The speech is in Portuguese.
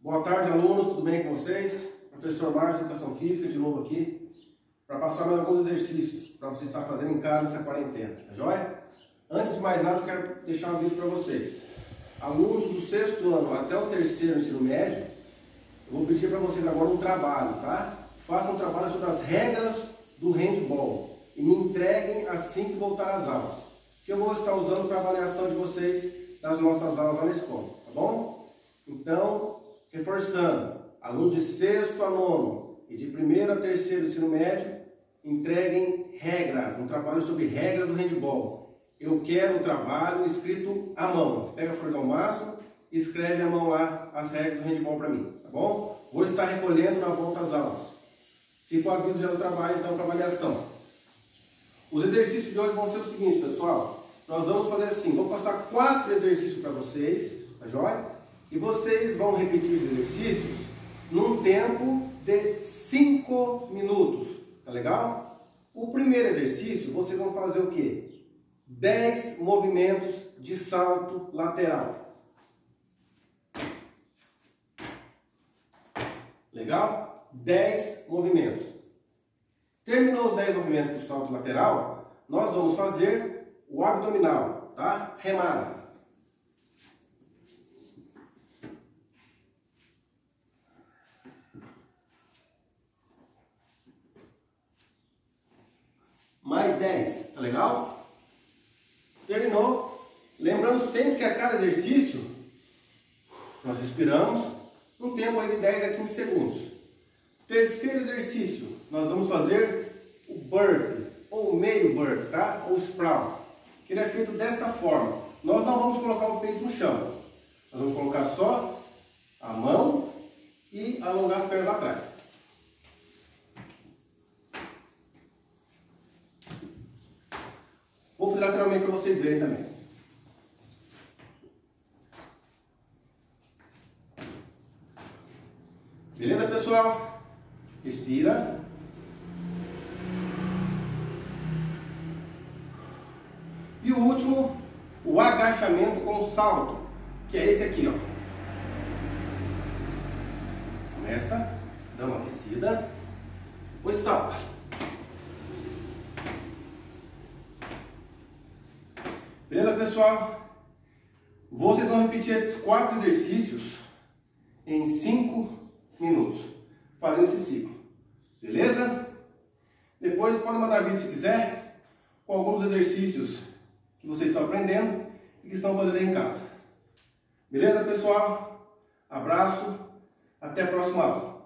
Boa tarde, alunos, tudo bem com vocês? Professor Márcio, Educação Física, de novo aqui, para passar mais alguns exercícios para você estar fazendo em casa nessa quarentena, tá joia? Antes de mais nada, eu quero deixar um aviso para vocês. Alunos do 6º ano até o 3º ensino médio, eu vou pedir para vocês agora um trabalho, tá? Façam um trabalho sobre as regras do handball e me entreguem assim que voltar às aulas, que eu vou estar usando para avaliação de vocês nas nossas aulas lá na escola, tá bom? Então, reforçando, alunos de 6º a 9º e de 1º a 3º ensino médio, entreguem regras, um trabalho sobre regras do handball. Eu quero o trabalho escrito à mão. Pega a folha de almaço e escreve à mão lá as regras do handball para mim, tá bom? Vou estar recolhendo na volta às aulas. Fica o aviso já do trabalho, então, para avaliação. Os exercícios de hoje vão ser o seguinte, pessoal. Nós vamos fazer assim, vou passar 4 exercícios para vocês, tá joia? E vocês vão repetir os exercícios num tempo de 5 minutos, tá legal? O primeiro exercício, vocês vão fazer o quê? 10 movimentos de salto lateral. Legal? 10 movimentos. Terminou os 10 movimentos do salto lateral, nós vamos fazer o abdominal, tá? Remada. Mais 10, tá legal? Terminou. Lembrando sempre que a cada exercício, nós respiramos um tempo aí de 10 a 15 segundos. Terceiro exercício, nós vamos fazer o burpee, ou meio burpee, tá? Ou sprawl, que ele é feito dessa forma. Nós não vamos colocar o peito no chão. Nós vamos colocar só a mão e alongar as pernas atrás. Vou fazer lateralmente para vocês verem também. Beleza, pessoal? Respira. E o último, o agachamento com salto, que é esse aqui, ó. Começa, dá uma aquecida, depois salta. Beleza, pessoal? Vocês vão repetir esses 4 exercícios em 5 minutos, fazendo esse ciclo. Beleza? Depois podem mandar vídeo se quiser, com alguns exercícios que vocês estão aprendendo e que estão fazendo aí em casa. Beleza, pessoal? Abraço, até a próxima aula.